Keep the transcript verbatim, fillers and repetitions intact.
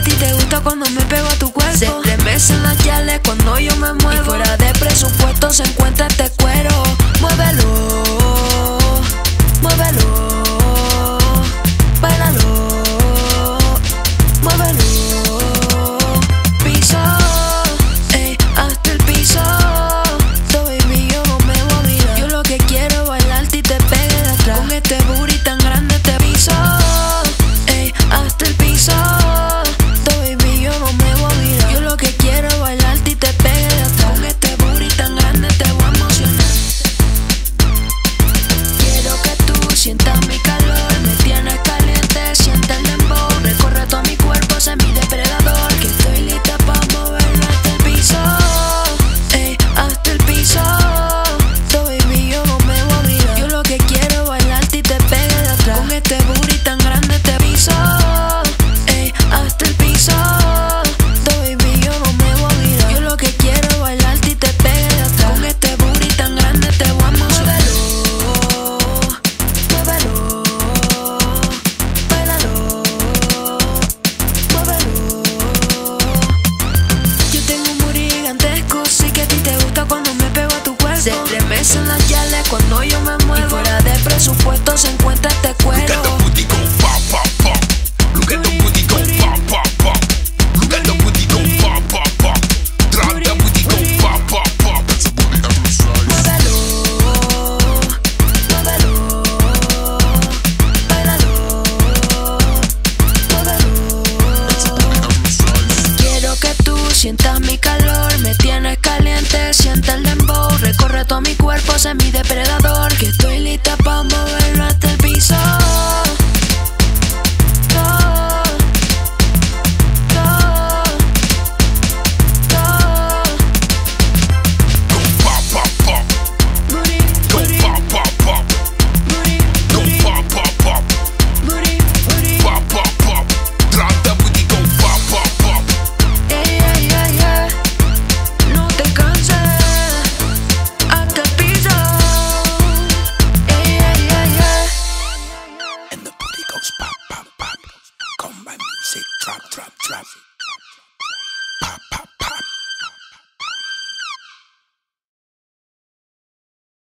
a ti te gusta cuando me pego a tu cuerpo. Se estremecen las yales cuando yo me muevo. Y fuera de presupuesto se encuentra este cuero. Muévelo, muévelo, bailalo, muévelo. Piso, ey, hasta el piso. So baby, yo no me voy a mirar. Yo lo que quiero es bailarte y te pegue de atrás. Con este booty tan grande te piso, ey, hasta el piso. So baby, yo no me voy a mirar. Yo lo que quiero es bailarte y te pegue de atrás. Con este booty tan grande te voy a emocionar. Quiero que tú sientas mi calor, me tienes caliente, siente el dembow. Recorre todo mi cuerpo, sé mi depredador. Que estoy lista pa' moverme hasta el piso, ey, hasta el piso. So baby, yo no me voy a mirar. Yo lo que quiero es bailarte y te pegue de atrás. Con este booty tan grande te piso, ey, hasta el piso. So baby, yo no me voy a mirar. Yo lo que quiero es bailarte y te pegue de atrás. Con este booty tan grande te voy a emocionar. Muévelo, bailalo, muévelo. Yo tengo un booty gigantesco, sí que a ti te gusta cuando me pego a tu cuerpo. Se estremecen las yales cuando yo me muevo. Y fuera de presupuesto se encuentra este Look cuero. at the booty go pop, pop, pop. Look at the booty go pop, pop, pop. Look at the booty go pop, pop, pop. Drop the booty go pop, pop, pop. It's a booty exercise. Muévelo, muévelo, bailalo, muévelo. Quiero que tú sientas mi calor, me tienes caliente, siente el dembow. Recorre todo mi cuerpo, sé mi depredador. Que estoy lista pa' moverlo hasta el piso. Go, go, go. Go pop, pop, pop. Booty, Go booty, pop, pop, pop. booty, Go booty, pop, pop, pop. booty, booty. Pop, pop, pop. Drop the booty go pop, pop, pop. Yeah, yeah, yeah, yeah. No te canses hasta el piso. Yeah, yeah, yeah, yeah. And the booty goes pop, pop, pop. Come by music, drop, drop, drop.